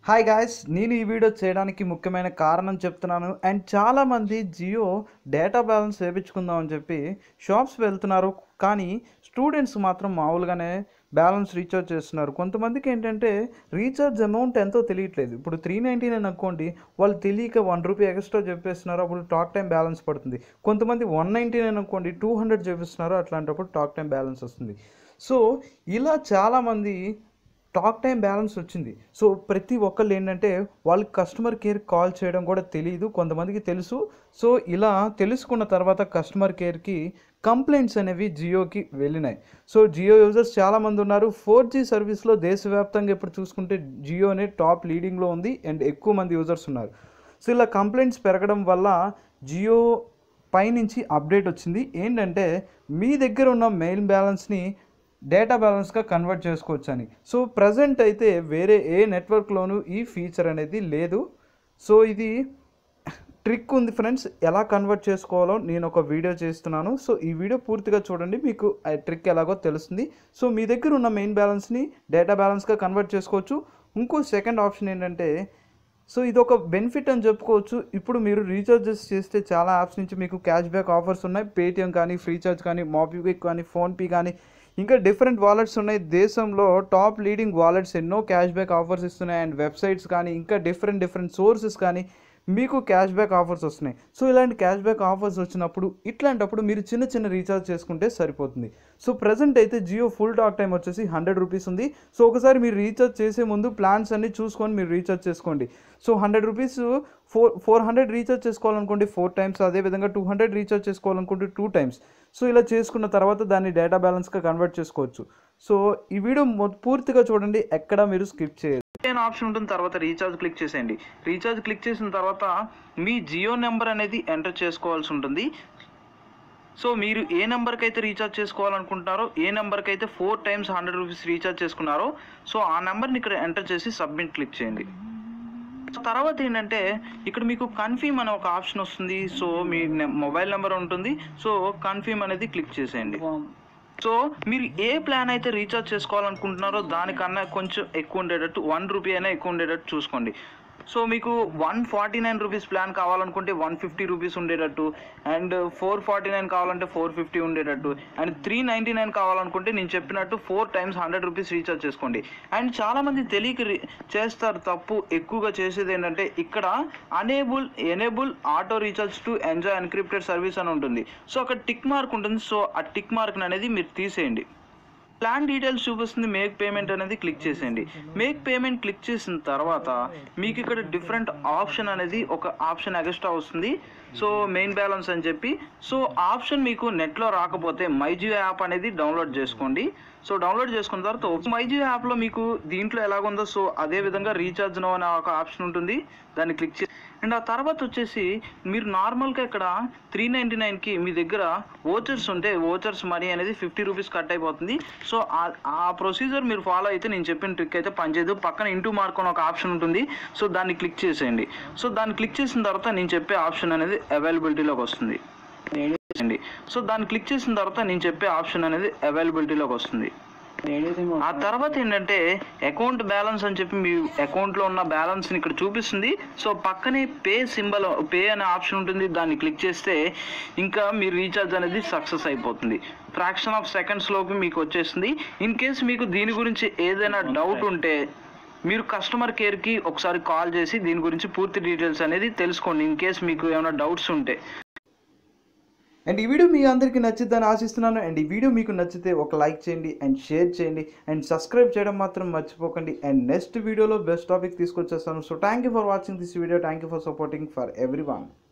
Hi guys, నేను ఈ video చేయడానికి ముఖ్యమైన కారణం చెప్తున్నాను. అండ్ చాలామంది జియో డేటా బ్యాలెన్స్ వేయించుకుందామని చెప్పి షాప్స్ వెళ్తున్నారు. కానీ స్టూడెంట్స్ మాత్రం మామూలుగానే బ్యాలెన్స్ రీఛార్జ్ చేస్తున్నారు. కొంతమందికి ఏంటంటే రీఛార్జ్ అమౌంట్ ఎంతో తెలియట్లేదు. ఇప్పుడు 399 అనుకోండి, వాళ్ళు తెలియక ₹1 ఎక్స్ట్రా చెప్పేస్తున్నారు. అప్పుడు టాక్ టైం బ్యాలెన్స్ పడుతుంది. కొంతమంది 199 అనుకోండి, 200 చూపిస్తున్నారు. అట్లాంటప్పుడు టాక్ టైం బ్యాలెన్స్ వస్తుంది. సో ఇలా చాలామంది టాక్ టైం బ్యాలెన్స్ వచ్చింది. సో ప్రతి ఒక్కళ్ళు ఏంటంటే వాళ్ళకి కస్టమర్ కేర్ కాల్ చేయడం కూడా తెలియదు, కొంతమందికి తెలుసు. సో ఇలా తెలుసుకున్న తర్వాత కస్టమర్ కేర్కి కంప్లైంట్స్ అనేవి జియోకి వెళ్ళినాయి. సో జియో యూజర్స్ చాలామంది ఉన్నారు. 4G సర్వీస్లో దేశవ్యాప్తంగా ఇప్పుడు చూసుకుంటే జియోనే టాప్ లీడింగ్లో ఉంది అండ్ ఎక్కువ మంది యూజర్స్ ఉన్నారు. సో ఇలా కంప్లైంట్స్ పెరగడం వల్ల జియో పైనుంచి అప్డేట్ వచ్చింది. ఏంటంటే మీ దగ్గర ఉన్న మెయిల్ బ్యాలెన్స్ని డేటా బ్యాలెన్స్గా కన్వర్ట్ చేసుకోవచ్చు అని. సో ప్రజెంట్ అయితే వేరే ఏ నెట్వర్క్లోనూ ఈ ఫీచర్ అనేది లేదు. సో ఇది ట్రిక్ ఉంది ఫ్రెండ్స్, ఎలా కన్వర్ట్ చేసుకోవాలో నేను ఒక వీడియో చేస్తున్నాను. సో ఈ వీడియో పూర్తిగా చూడండి, మీకు ఆ ట్రిక్ ఎలాగో తెలుస్తుంది. సో మీ దగ్గర ఉన్న మెయిన్ బ్యాలెన్స్ని డేటా బ్యాలెన్స్గా కన్వర్ట్ చేసుకోవచ్చు. ఇంకో సెకండ్ ఆప్షన్ ఏంటంటే, సో ఇది ఒక బెనిఫిట్ అని చెప్పుకోవచ్చు. ఇప్పుడు మీరు రీఛార్జెస్ చేస్తే చాలా యాప్స్ నుంచి మీకు క్యాష్ బ్యాక్ ఆఫర్స్ ఉన్నాయి. పేటిఎం కానీ, ఫ్రీచార్జ్ కానీ, మోబిక్విక్ కానీ, ఫోన్పే కానీ, ఇంకా డిఫరెంట్ వాలెట్స్ ఉన్నాయి. దేశంలో టాప్ లీడింగ్ వాలెట్స్ ఎన్నో క్యాష్ బ్యాక్ ఆఫర్స్ ఇస్తున్నాయి. అండ్ వెబ్సైట్స్ కానీ, ఇంకా డిఫరెంట్ సోర్సెస్ కానీ మీకు క్యాష్ బ్యాక్ ఆఫర్స్ వస్తున్నాయి. సో ఇలాంటి క్యాష్ బ్యాక్ ఆఫర్స్ వచ్చినప్పుడు ఇట్లాంటప్పుడు మీరు చిన్న రీఛార్జ్ చేసుకుంటే సరిపోతుంది. సో ప్రజెంట్ అయితే జియో ఫుల్ టాక్ టైం వచ్చేసి ₹100 ఉంది. సో ఒకసారి మీరు రీఛార్జ్ చేసే ముందు ప్లాన్స్ అన్ని చూసుకొని మీరు రీఛార్జ్ చేసుకోండి. సో ₹100 400 రీఛార్జ్ చేసుకోవాలనుకోండి 4 టైమ్స్, అదేవిధంగా 200 రీఛార్జ్ చేసుకోవాలనుకుంటే 2 టైమ్స్. సో ఇలా చేసుకున్న తర్వాత దాన్ని డేటా బ్యాలెన్స్గా కన్వర్ట్ చేసుకోవచ్చు. సో ఈ వీడియో పూర్తిగా చూడండి, ఎక్కడ మీరు స్కిప్ చేయదు. ఆప్షన్ ఉంటుంది, తర్వాత రీఛార్జ్ క్లిక్ చేసేయండి. రీఛార్జ్ క్లిక్ చేసిన తర్వాత మీ జియో నెంబర్ అనేది ఎంటర్ చేసుకోవాల్సి ఉంటుంది. సో మీరు ఏ నెంబర్కి అయితే రీఛార్జ్ చేసుకోవాలనుకుంటున్నారో, ఏ నెంబర్కి అయితే 4 టైమ్స్ ₹100 రీఛార్జ్ చేసుకున్నారో, సో ఆ నెంబర్ని ఇక్కడ ఎంటర్ చేసి సబ్మిట్ క్లిక్ చేయండి. సో తర్వాత ఏంటంటే ఇక్కడ మీకు కన్ఫర్మ్ అనే ఒక ఆప్షన్ వస్తుంది. సో మీ మొబైల్ నెంబర్ ఉంటుంది. సో కన్ఫర్మ్ అనేది క్లిక్ చేసేయండి. సో మీరు ఏ ప్లాన్ అయితే రీఛార్జ్ చేసుకోవాలనుకుంటున్నారో దానికన్నా కొంచెం ఎక్కువ ఉండేటట్టు ₹1 అయినా ఎక్కువ ఉండేటట్టు చూసుకోండి. సో మీకు ₹149 ప్లాన్ కావాలనుకుంటే ₹150 ఉండేటట్టు, అండ్ $449 కావాలంటే $450 ఉండేటట్టు, అండ్ $399 కావాలనుకుంటే నేను చెప్పినట్టు 4 టైమ్స్ ₹100 రీఛార్జ్ చేసుకోండి. అండ్ చాలామంది తెలియక చేస్తారు తప్పు. ఎక్కువగా చేసేది ఏంటంటే ఇక్కడ enable auto recharge to enjoy encrypted service అని ఉంటుంది. సో అక్కడ టిక్ మార్క్ ఉంటుంది. సో ఆ టిక్ మార్క్ అనేది మీరు తీసేయండి. ప్లాన్ డీటెయిల్స్ చూపిస్తుంది. మేక్ పేమెంట్ అనేది క్లిక్ చేసేయండి. మేక్ పేమెంట్ క్లిక్ చేసిన తర్వాత మీకు ఇక్కడ డిఫరెంట్ ఆప్షన్ అనేది ఒక ఆప్షన్ ఎక్స్ట్రా వస్తుంది. సో మెయిన్ బ్యాలెన్స్ అని చెప్పి. సో ఆప్షన్ మీకు నెట్లో రాకపోతే మైజియో యాప్ అనేది డౌన్లోడ్ చేసుకోండి. సో డౌన్లోడ్ చేసుకున్న తర్వాత మైజియో యాప్లో మీకు దీంట్లో ఎలాగుందో సో అదే విధంగా రీఛార్జ్ నో అనే ఒక ఆప్షన్ ఉంటుంది, దాన్ని క్లిక్ చేసి. అండ్ ఆ తర్వాత వచ్చేసి మీరు నార్మల్గా ఇక్కడ 399కి మీ దగ్గర ఓచర్స్ ఉంటే ఓచర్స్ మనీ అనేది ₹50 కట్ అయిపోతుంది. సో ఆ ప్రొసీజర్ మీరు ఫాలో అయితే నేను చెప్పిన ట్రిక్ అయితే పనిచేయదు. పక్కన ఇంటూ మార్క్ అని ఒక ఆప్షన్ ఉంటుంది. సో దాన్ని క్లిక్ చేసేయండి. సో దాన్ని క్లిక్ చేసిన తర్వాత నేను చెప్పే ఆప్షన్ అనేది అవైలబిలిటీలోకి వస్తుంది. సో దాన్ని క్లిక్ చేసిన తర్వాత నేను చెప్పే ఆప్షన్ అనేది అవైలబిలిటీలోకి వస్తుంది. ఆ తర్వాత ఏంటంటే అకౌంట్ బ్యాలెన్స్ అని చెప్పి మీ అకౌంట్లో ఉన్న బ్యాలెన్స్ని ఇక్కడ చూపిస్తుంది. సో పక్కనే పే అనే ఆప్షన్ ఉంటుంది, దాన్ని క్లిక్ చేస్తే ఇంకా మీ రీఛార్జ్ అనేది సక్సెస్ అయిపోతుంది. ఫ్రాక్షన్ ఆఫ్ సెకండ్స్లోకి మీకు వచ్చేస్తుంది. ఇన్ కేస్ మీకు దీని గురించి ఏదైనా డౌట్ ఉంటే మీరు కస్టమర్ కేర్కి ఒకసారి కాల్ చేసి దీని గురించి పూర్తి డీటెయిల్స్ అనేది తెలుసుకోండి, ఇన్ కేస్ మీకు ఏమైనా డౌట్స్ ఉంటే. అండ్ ఈ వీడియో మీ అందరికీ నచ్చిద్దని ఆశిస్తున్నాను. అండ్ ఈ వీడియో మీకు నచ్చితే ఒక లైక్ చేయండి అండ్ షేర్ చేయండి అండ్ సబ్స్క్రైబ్ చేయడం మాత్రం మర్చిపోకండి. అండ్ నెక్స్ట్ వీడియోలో బెస్ట్ టాపిక్ తీసుకొచ్చేస్తాను. So thank you for watching this video. Thank you for supporting for everyone.